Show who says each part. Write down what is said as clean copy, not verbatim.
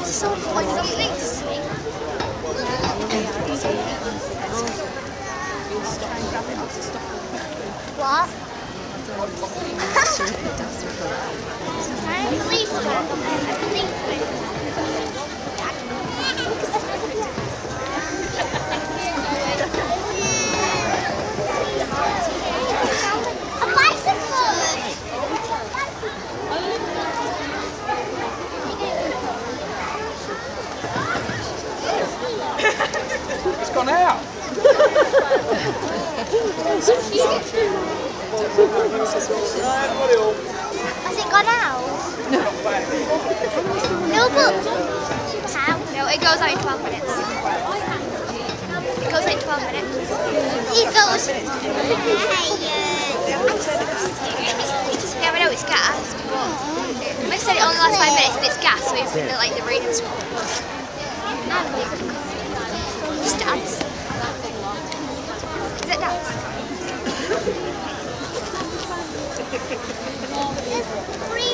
Speaker 1: so point on this. What?
Speaker 2: It's gone out.
Speaker 1: Has it gone out? No, but how? No, it goes out in 12 minutes. It goes out in 12 minutes. It goes. Yeah, I know it's gas, but I said it only lasts 5 minutes and it's gas, so you put it like the reading scroll. Just dance. Is it dance? There's 3